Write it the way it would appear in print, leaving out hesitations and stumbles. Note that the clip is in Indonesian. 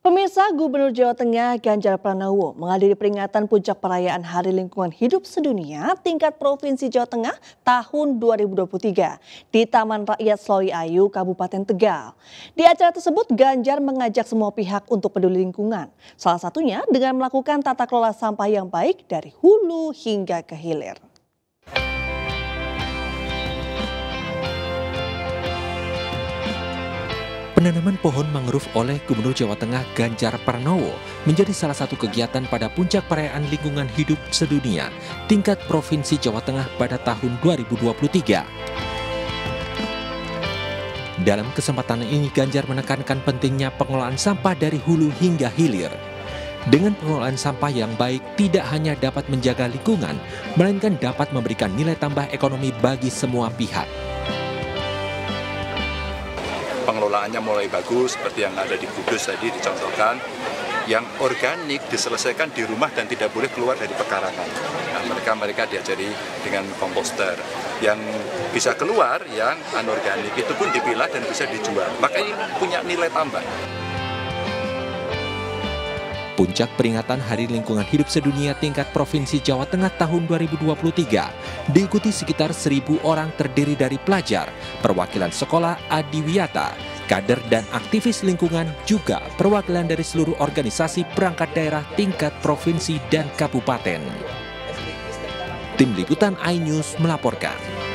Pemirsa, Gubernur Jawa Tengah Ganjar Pranowo menghadiri peringatan puncak perayaan Hari Lingkungan Hidup Sedunia tingkat Provinsi Jawa Tengah tahun 2023 di Taman Rakyat Slowi Ayu, Kabupaten Tegal. Di acara tersebut, Ganjar mengajak semua pihak untuk peduli lingkungan, salah satunya dengan melakukan tata kelola sampah yang baik dari hulu hingga ke hilir. Penanaman pohon mangrove oleh Gubernur Jawa Tengah Ganjar Pranowo menjadi salah satu kegiatan pada puncak perayaan lingkungan hidup sedunia tingkat Provinsi Jawa Tengah pada tahun 2023. Dalam kesempatan ini, Ganjar menekankan pentingnya pengelolaan sampah dari hulu hingga hilir. Dengan pengelolaan sampah yang baik, tidak hanya dapat menjaga lingkungan, melainkan dapat memberikan nilai tambah ekonomi bagi semua pihak. Pengelolaannya mulai bagus, seperti yang ada di Kudus tadi dicontohkan, yang organik diselesaikan di rumah dan tidak boleh keluar dari pekarangan. Nah, mereka diajari dengan komposter. Yang bisa keluar, yang anorganik, itu pun dipilah dan bisa dijual. Maka ini punya nilai tambah. Puncak peringatan Hari Lingkungan Hidup Sedunia tingkat Provinsi Jawa Tengah tahun 2023 diikuti sekitar 1.000 orang terdiri dari pelajar, perwakilan sekolah adiwiyata, kader dan aktivis lingkungan, juga perwakilan dari seluruh organisasi perangkat daerah tingkat provinsi dan kabupaten. Tim Liputan iNews melaporkan.